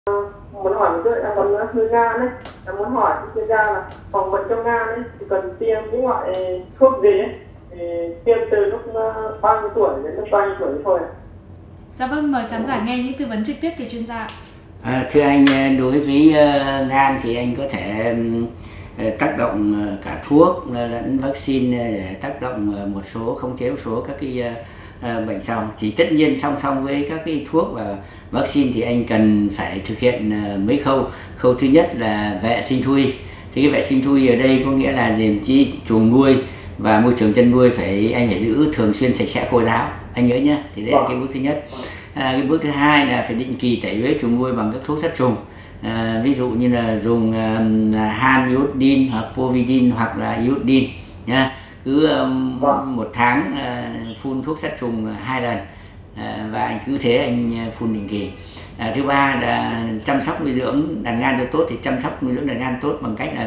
Muốn hỏi một chút, em còn hơi gan đấy. Em muốn hỏi chuyên gia là phòng bệnh cho gan ấy thì cần tiêm những loại thuốc gì ấy, thì tiêm từ lúc bao nhiêu tuổi đến lúc bao nhiêu tuổi thôi. Dạ vâng, mời khán giả nghe những tư vấn trực tiếp từ chuyên gia. Thưa anh, đối với gan thì anh có thể tác động cả thuốc lẫn vaccine để tác động một số, khống chế một số các cái bệnh sau. Thì tất nhiên song song với các cái thuốc và vaccine thì anh cần phải thực hiện mấy khâu. Khâu thứ nhất là vệ sinh thú y. Thì cái vệ sinh thú y ở đây có nghĩa là gì? Chỉ chuồng nuôi và môi trường chăn nuôi anh phải giữ thường xuyên sạch sẽ khô ráo. Anh nhớ nhé. Thì đấy là cái bước thứ nhất. Cái bước thứ hai là phải định kỳ tẩy uế chuồng nuôi bằng các thuốc sát trùng. Ví dụ như là dùng han iodine hoặc povidone hoặc là iodine nha. Cứ một tháng phun thuốc sát trùng 2 lần và anh cứ thế anh phun định kỳ. Thứ ba là chăm sóc nuôi dưỡng đàn gan cho tốt. Thì chăm sóc nuôi dưỡng đàn gan tốt bằng cách là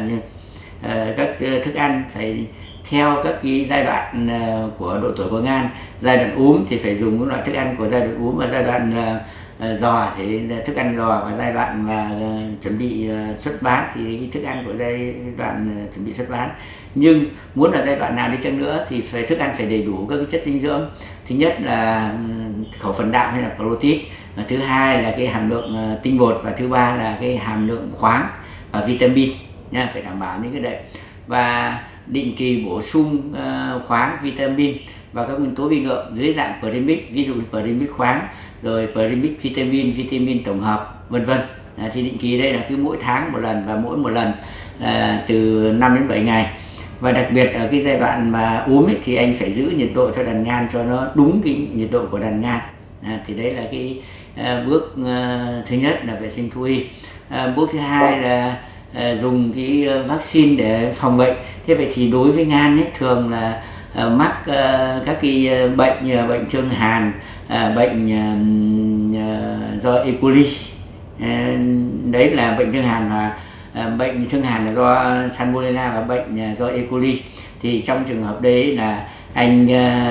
các thức ăn phải theo các cái giai đoạn của độ tuổi của gan. Giai đoạn úm thì phải dùng các loại thức ăn của giai đoạn úm, và giai đoạn giò thì thức ăn giò, và giai đoạn mà chuẩn bị xuất bán thì cái thức ăn của giai đoạn chuẩn bị xuất bán. Nhưng muốn ở giai đoạn nào đi chăng nữa thì thức ăn phải đầy đủ các cái chất dinh dưỡng. Thứ nhất là khẩu phần đạm hay là protein, và thứ hai là cái hàm lượng tinh bột, và thứ ba là cái hàm lượng khoáng và vitamin nha, phải đảm bảo những cái đấy. Và định kỳ bổ sung khoáng, vitamin và các nguyên tố vi lượng dưới dạng premix, ví dụ premix khoáng, rồi premix vitamin tổng hợp, vân vân. Thì định kỳ đây là cứ mỗi tháng một lần, và mỗi một lần từ 5 đến 7 ngày. Và đặc biệt ở cái giai đoạn mà úm ấy, thì anh phải giữ nhiệt độ cho đàn gan cho nó đúng cái nhiệt độ của đàn gan. Thì đấy là cái bước thứ nhất là vệ sinh thú y. Bước thứ hai là dùng cái vaccine để phòng bệnh. Thế vậy thì đối với gan ấy, thường là mắc các cái bệnh như là bệnh thương hàn, bệnh do E. coli. Đấy là bệnh thương hàn, và bệnh thương hàn là do Salmonella, và bệnh do E. coli. Thì trong trường hợp đấy là anh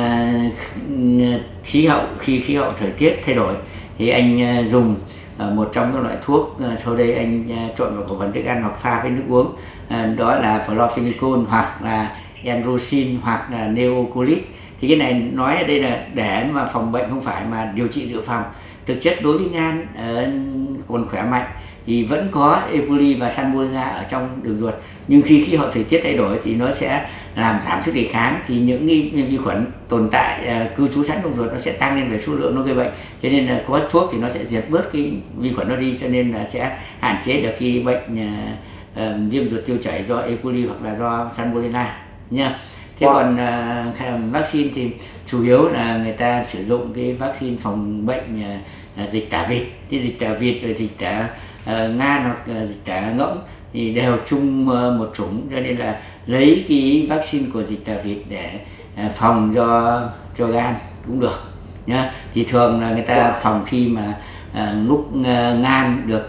khí hậu thời tiết thay đổi thì anh dùng một trong các loại thuốc, sau đây anh trộn vào khẩu phần thức ăn hoặc pha với nước uống, đó là chlorphenicol hoặc là enrocin hoặc là neocolit. Thì cái này nói ở đây là để mà phòng bệnh, không phải mà điều trị dự phòng. Thực chất đối với gan còn khỏe mạnh thì vẫn có E. coli và Salmonella ở trong đường ruột, nhưng khi khí hậu thời tiết thay đổi thì nó sẽ làm giảm sức đề kháng, thì những cái vi khuẩn tồn tại cư trú sẵn trong ruột nó sẽ tăng lên về số lượng, nó gây bệnh. Cho nên là có thuốc thì nó sẽ diệt bớt cái vi khuẩn nó đi, cho nên là sẽ hạn chế được cái bệnh viêm ruột tiêu chảy do E. coli hoặc là do Salmonella nha. Thế còn vaccine thì chủ yếu là người ta sử dụng cái vaccine phòng bệnh dịch tả vịt. Thì dịch tả vịt rồi dịch tả ngan hoặc dịch tả ngỗng thì đều chung một chủng, cho nên là lấy cái vaccine của dịch tả vịt để phòng cho gan cũng được nhá. Thì thường là người ta phòng khi mà lúc gan được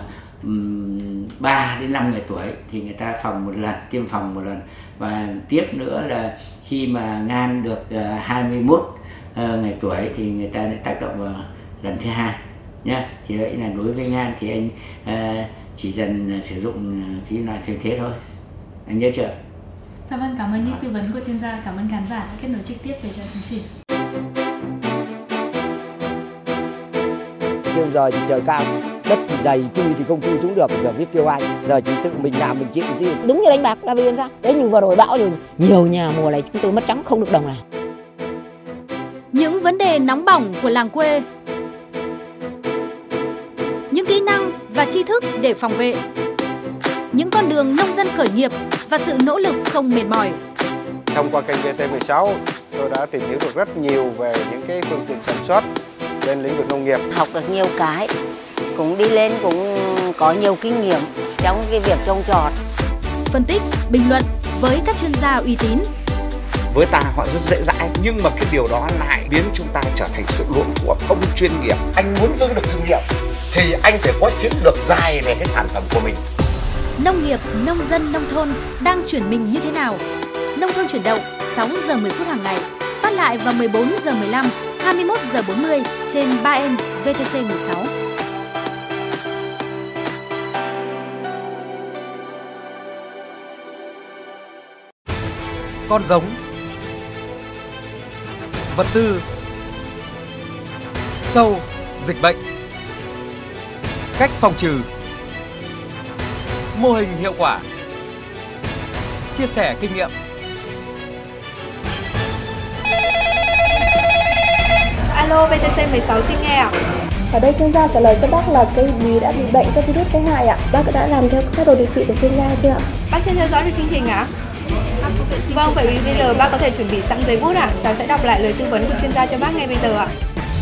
3 đến 5 ngày tuổi thì người ta phòng một lần, tiêm phòng một lần. Và tiếp nữa là khi mà gan được 21 ngày tuổi thì người ta lại tác động vào lần thứ hai nhé. Thì vậy là đối với gan thì anh chỉ dần sử dụng cái loại như thế thôi, anh nhớ chưa? Dạ vâng, cảm ơn những tư vấn của chuyên gia, cảm ơn khán giả đã kết nối trực tiếp về cho chương trình. Kêu giờ thì trời cao, đất thì dày, chui thì không chui xuống được, giờ biết kêu ai, giờ chỉ tự mình làm mình chịu chứ. Đúng như đánh bạc là vì làm sao? Đấy, nhưng vừa rồi bão rồi, nhiều nhà mùa này chúng tôi mất trắng không được đồng nào. Những vấn đề nóng bỏng của làng quê, những kỹ năng và tri thức để phòng vệ, những con đường nông dân khởi nghiệp và sự nỗ lực không mệt mỏi. Thông qua kênh VT16, tôi đã tìm hiểu được rất nhiều về những cái phương tiện sản xuất trên lĩnh vực nông nghiệp. Học được nhiều cái, cũng đi lên cũng có nhiều kinh nghiệm trong cái việc trồng trọt. Phân tích, bình luận với các chuyên gia uy tín. Với ta họ rất dễ dãi, nhưng mà cái điều đó lại biến chúng ta trở thành sự luống thuốc không chuyên nghiệp. Anh muốn giữ được thương hiệu thì anh phải có chiến lược dài về cái sản phẩm của mình. Nông nghiệp, nông dân, nông thôn đang chuyển mình như thế nào? Nông thôn chuyển động 6 giờ 10 phút hàng ngày, phát lại vào 14 giờ 15, 21 giờ 40 trên 3N VTC16. con giống, vật tư, sâu, dịch bệnh, cách phòng trừ, mô hình hiệu quả, chia sẻ kinh nghiệm. Alo, VTC 16 xin nghe ạ. Ở đây chuyên gia trả lời cho bác là cây bí đã bị bệnh do virus gây hại ạ. Bác đã làm theo các đồ điều trị của chuyên gia chưa ạ? Bác chưa theo dõi được chương trình ạ? Vâng, vậy vì bây giờ bác có thể chuẩn bị sẵn giấy bút ạ. Cháu sẽ đọc lại lời tư vấn của chuyên gia cho bác ngay bây giờ ạ.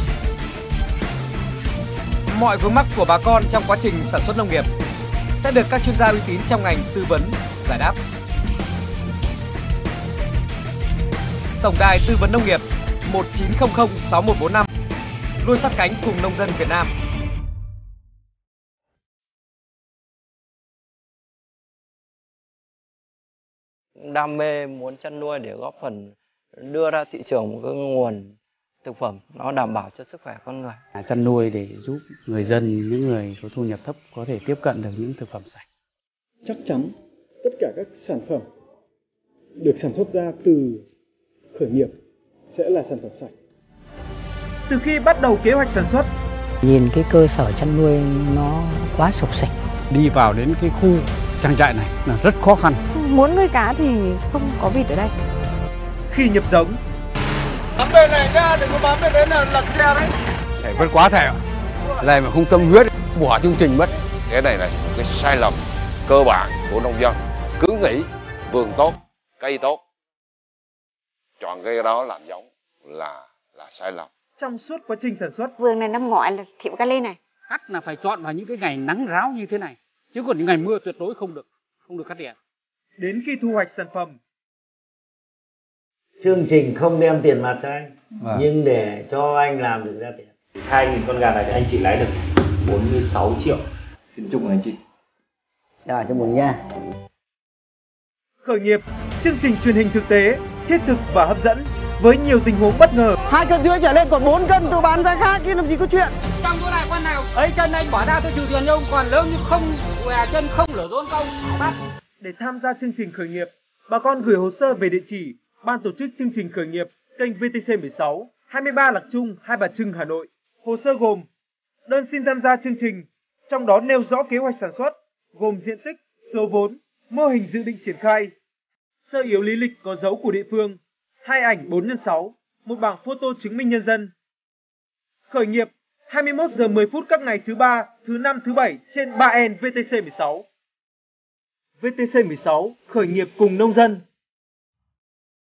Mọi vướng mắc của bà con trong quá trình sản xuất nông nghiệp sẽ được các chuyên gia uy tín trong ngành tư vấn, giải đáp. Tổng đài tư vấn nông nghiệp 1900 6145 luôn sát cánh cùng nông dân Việt Nam. Đam mê muốn chăn nuôi để góp phần đưa ra thị trường một cái nguồn thực phẩm nó đảm bảo cho sức khỏe con người. Chăn nuôi để giúp người dân, những người có thu nhập thấp có thể tiếp cận được những thực phẩm sạch. Chắc chắn tất cả các sản phẩm được sản xuất ra từ khởi nghiệp sẽ là sản phẩm sạch. Từ khi bắt đầu kế hoạch sản xuất, nhìn cái cơ sở chăn nuôi nó quá sộc sạch. Đi vào đến cái khu trang trại này là rất khó khăn. Muốn nuôi cá thì không có vịt ở đây. Khi nhập giống, bám bên này ra, đừng có bám bên đấy là lật xe đấy. Thầy vẫn quá thầy ạ. Này mà không tâm huyết, bỏ chương trình mất. Cái này là một cái sai lầm cơ bản của nông dân. Cứ nghĩ vườn tốt, cây tốt, chọn cây đó làm giống là sai lầm. Trong suốt quá trình sản xuất, vườn này năm ngoái là thiếu kali này. Cắt là phải chọn vào những cái ngày nắng ráo như thế này, chứ còn những ngày mưa tuyệt đối không được cắt tỉa. Đến khi thu hoạch sản phẩm, chương trình không đem tiền mặt cho anh, nhưng để cho anh làm được ra tiền. 2.000 con gà này thì anh chị lấy được 46 triệu. Xin chúc mừng anh chị. Rồi, chúc mừng nha. Khởi nghiệp, chương trình truyền hình thực tế, thiết thực và hấp dẫn với nhiều tình huống bất ngờ. 2,5 cân trở lên còn 4 cân tôi bán ra khác chứ làm gì có chuyện. Trong chỗ này con nào ấy chân anh bỏ ra tôi trừ tiền cho ông, còn nếu như không què chân không lửa rốn không bắt. Để tham gia chương trình khởi nghiệp, bà con gửi hồ sơ về địa chỉ Ban tổ chức chương trình khởi nghiệp, kênh VTC 16, 23 Lạc Trung, Hai Bà Trưng, Hà Nội. Hồ sơ gồm đơn xin tham gia chương trình, trong đó nêu rõ kế hoạch sản xuất, gồm diện tích, số vốn, mô hình dự định triển khai, sơ yếu lý lịch có dấu của địa phương, 2 ảnh 4x6, một bảng photo chứng minh nhân dân. Khởi nghiệp 21 giờ 10 phút các ngày thứ ba, thứ năm, thứ bảy trên 3N VTC 16. VTC 16 khởi nghiệp cùng nông dân.